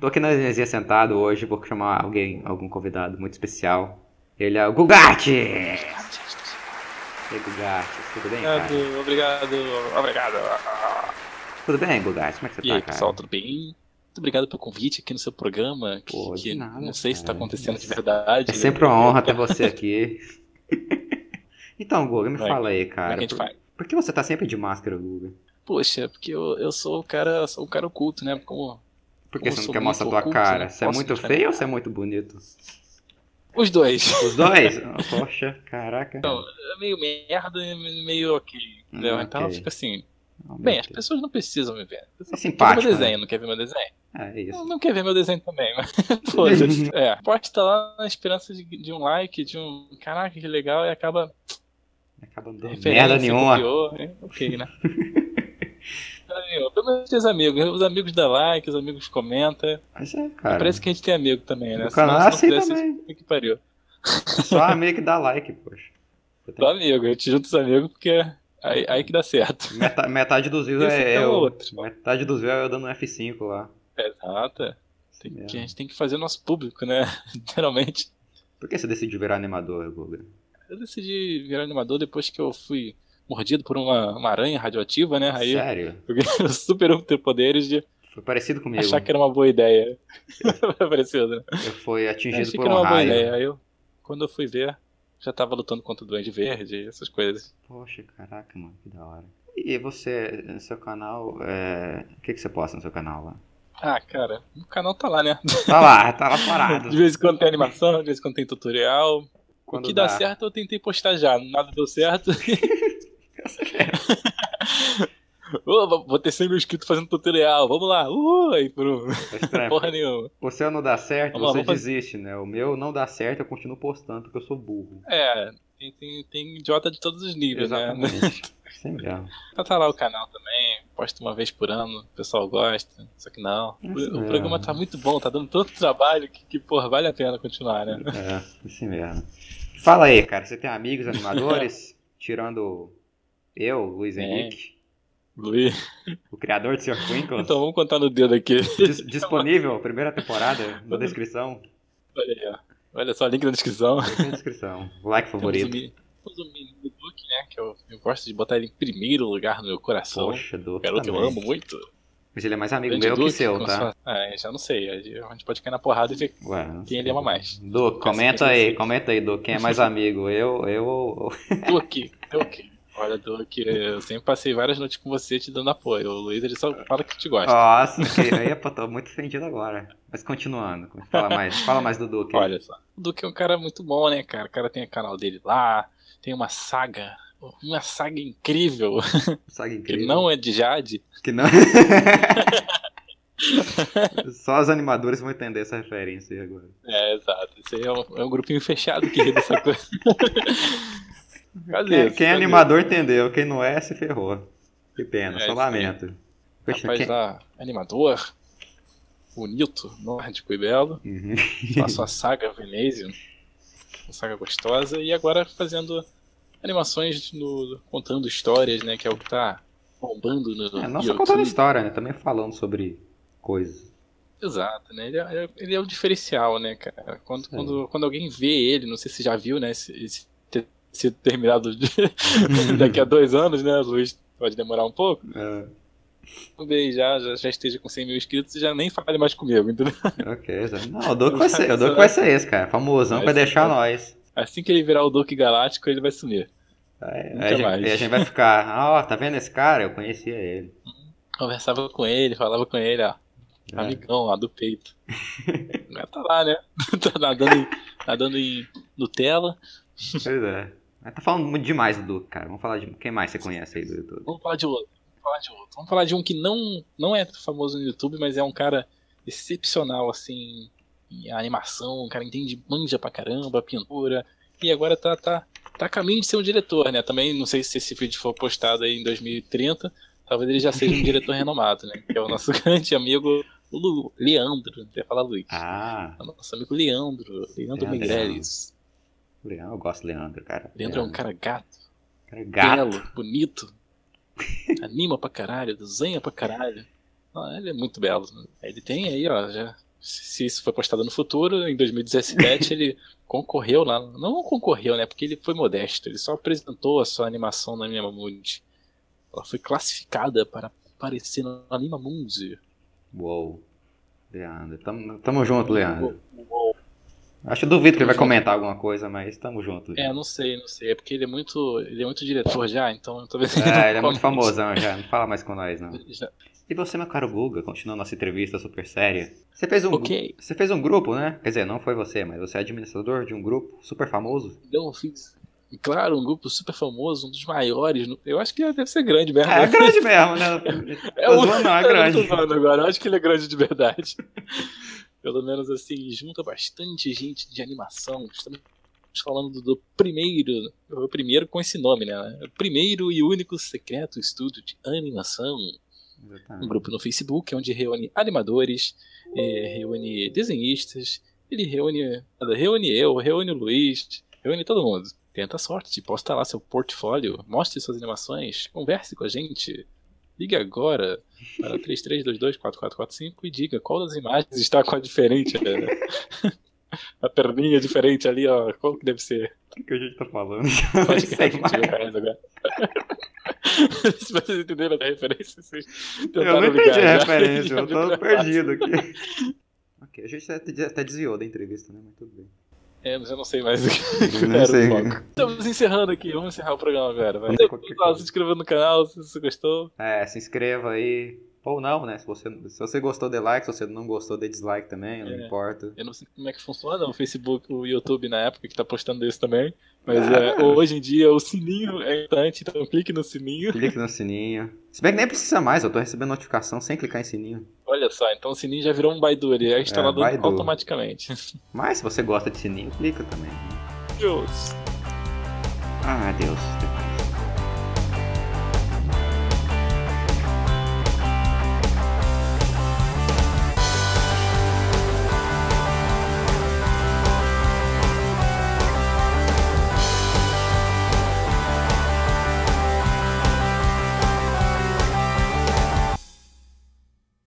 Tô aqui na resenha sentado hoje, vou chamar algum convidado muito especial. Ele é o Gugatti! E aí, Gugatti, tudo bem, cara? Obrigado. Tudo bem, Gugatti? Como é que você E tá, aí, cara? pessoal, tudo bem? Muito obrigado pelo convite aqui no seu programa, Pô, de que nada, não sei se está cara. acontecendo de verdade. É sempre uma honra ter você aqui. Então, Guga, me Como é, fala aí, como é cara. que a gente faz? Por que você tá sempre de máscara, Guga? Poxa, porque eu sou um cara oculto, né? Por que Como eu você não sou quer mostrar muito tua oculto, cara? não Você é posso muito mostrar minha feio ou você é cara. muito bonito? Os dois. Os dois? Poxa, caraca. É meio merda e meio ok, entendeu? Então Ok. fica assim. Oh, meu Bem, as Deus. pessoas não precisam me ver. As É pessoas querem ver meu simpático, né? desenho, não quer ver meu desenho? É isso. Não quer ver meu desenho também, mas foda-se. Posta lá na esperança de um like, de um. Caraca, que legal, e acaba. Acaba não dando merda Referência, nenhuma. copiou, ok, né? Pelo menos tem os amigos dão like, os amigos comentam. Mas é, Mas cara. parece que a gente tem amigo também, No né? canal Senão, é se não assim fizesse isso, também. que pariu. É só amigo que dá like, poxa. Você Só tem amigo, a gente junta os amigos porque aí que dá certo. metade dos views Esse é é o eu. outro. Metade dos views é eu dando um F5 lá. Exato. Isso A mesmo. gente tem que fazer o nosso público, né? Literalmente. Por que você decidiu virar animador, Guga? Eu decidi virar animador depois que eu fui mordido por uma aranha radioativa, né? Aí Sério? eu ganhei os super poderes de Foi parecido achar comigo. que era uma boa ideia. Eu, Parecido, né? eu fui Eu atingido achei por que um era uma boa raio. ideia. Aí quando eu fui ver, já tava lutando contra o Duende Verde, essas coisas. Poxa, caraca, mano, que da hora. E você, no seu canal, o que você posta no seu canal lá? Ah, cara, o canal tá lá, né? Tá lá De parado. vez em quando tem animação, de vez em quando tem tutorial. O Quando que dá dá. certo eu tentei postar já, nada deu certo. Ô, vou ter 100 mil inscritos fazendo tutorial, vamos lá, aí É estranho, porra porque nenhuma. o seu não dá certo, Vamos lá, você vamos fazer. desiste, né? O meu não dá certo, eu continuo postando porque eu sou burro. Tem idiota de todos os níveis, né? Exatamente. Sim mesmo. Tá lá o canal também, posto uma vez por ano, o pessoal gosta, só que não. Isso O programa tá mesmo. muito bom, tá dando tanto trabalho que porra, vale a pena continuar, né? Isso mesmo. Fala aí, cara, você tem amigos animadores? Tirando eu, Luiz Tem, Henrique, Luiz. o criador de Sr. Twinkles. Então vamos contar no dedo aqui. Disponível, primeira temporada, na descrição. Olha aí, ó. Olha só, link na descrição. Link na descrição. Like favorito. Temos o menino do Duque, né? Que eu gosto de botar ele em primeiro lugar no meu coração. Poxa, Duque Garoto, eu também. amo muito. Mas ele é mais amigo Grande meu que Duque, seu, com tá? sua... já não sei. A gente pode cair na porrada e ver Ué, não quem sei. ele ama mais. Duque, comenta aí, Duque, quem é mais amigo? Eu. Duque. Olha, Duque, eu sempre passei várias noites com você te dando apoio. O Luiz, ele só fala que te gosta. Nossa, aí, pô, tô muito ofendido agora. Mas continuando, fala mais do Duque aí. Olha só. O Duque é um cara muito bom, né, cara? O cara tem o canal dele lá, tem uma saga incrível, Saga que incrível. não é de Jade. Que não. Só os animadores vão entender essa referência aí agora. Exato. Esse aí é um grupinho fechado que ri dessa coisa. Quem é animador entendeu, quem não é se ferrou. Que pena, só isso aí. lamento. Poxa, Rapaz lá, animador, bonito, nórdico e belo. Uhum. Faço a saga Venezio, uma saga gostosa, e agora fazendo animações contando histórias, né? Que é o que tá bombando no Não só YouTube. contando história, né? Também falando sobre coisas. Exato, né? Ele é o diferencial, né, cara? Quando alguém vê ele, não sei se já viu, né? Esse ter sido terminado daqui a 2 anos, né, Luiz? Pode demorar um pouco. Talvez já esteja com 100 mil inscritos e já nem fale mais comigo, entendeu? Ok, não, o Duque vai ser esse, cara. Famosão vai deixar nós. Assim que ele virar o Duque Galáctico, ele vai sumir. Nunca mais. Aí a gente vai ficar, tá vendo esse cara? Eu conhecia ele. Conversava com ele, falava com ele, ó. Amigão lá do peito. Mas tá lá, né? Tá nadando em Nutella. Pois é. Mas tá falando muito demais do Duque, cara. Vamos falar de quem mais você conhece aí do YouTube. Vamos falar de outro. Vamos falar de um que não é famoso no YouTube, mas é um cara excepcional, assim, em animação. Um cara entende, manja pra caramba, pintura. E agora tá a caminho de ser um diretor, né? Também não sei se esse vídeo for postado aí em 2030. Talvez ele já seja um diretor renomado, né? Que é o nosso grande amigo Leandro. Não ia falar Luiz. O nosso amigo Leandro Meirelles. Leandro, eu gosto do Leandro, cara. Leandro é um cara gato. Gato. Belo, bonito. Anima pra caralho, desenha pra caralho. Ele é muito belo. Ele tem aí, ó, já se isso foi postado no futuro, em 2017 ele concorreu lá. Não concorreu, né? Porque ele foi modesto. Ele só apresentou a sua animação na Animamundi. Ela foi classificada para aparecer no Animamundi. Uou. Leandro. Tamo junto, Leandro. Acho que duvido que ele vai comentar alguma coisa, mas tamo junto. Leandro. Não sei. É porque ele é muito diretor já, então talvez ele é muito famosão já. Não fala mais com nós, não. E você, meu caro Guga, continuando nossa entrevista super séria. Você fez um grupo, né? Quer dizer, não foi você, mas você é administrador de um grupo super famoso. Eu fiz. Claro, um grupo super famoso, um dos maiores. Eu acho que deve ser grande mesmo. É grande mesmo, né? É grande. Eu tô zoando agora, eu acho que ele é grande de verdade. Pelo menos assim, junta bastante gente de animação. Estamos falando do primeiro, o primeiro com esse nome, né? O primeiro e único secreto estúdio de animação. Um grupo no Facebook, onde reúne animadores, reúne desenhistas, ele reúne eu, reúne o Luiz, reúne todo mundo. Tenta a sorte, posta lá seu portfólio, mostre suas animações, converse com a gente. Ligue agora para 3322-4445 e diga qual das imagens está com a diferente. A perninha diferente ali, ó. Qual que deve ser? O que a gente tá falando? Pode que agora. Se vocês entenderam a referência, vocês eu não entendi a referência, eu tô perdido aqui. Ok, a gente até desviou da entrevista, né? Mas tudo bem. Mas eu não sei mais o que era o foco. Estamos encerrando aqui, vamos encerrar o programa agora. Se inscreva no canal se você gostou. Se inscreva aí. Ou não, né? Se você gostou, dê like. Se você não gostou, dê dislike também, não importa. Eu não sei como é que funciona o Facebook, o YouTube na época que tá postando isso também. Mas hoje em dia o sininho é importante, então clique no sininho. Clique no sininho. Se bem que nem precisa mais, eu tô recebendo notificação sem clicar em sininho. Olha só, então o sininho já virou um Baidu, ele é instalado automaticamente. Mas se você gosta de sininho, clica também. Deus. Deus.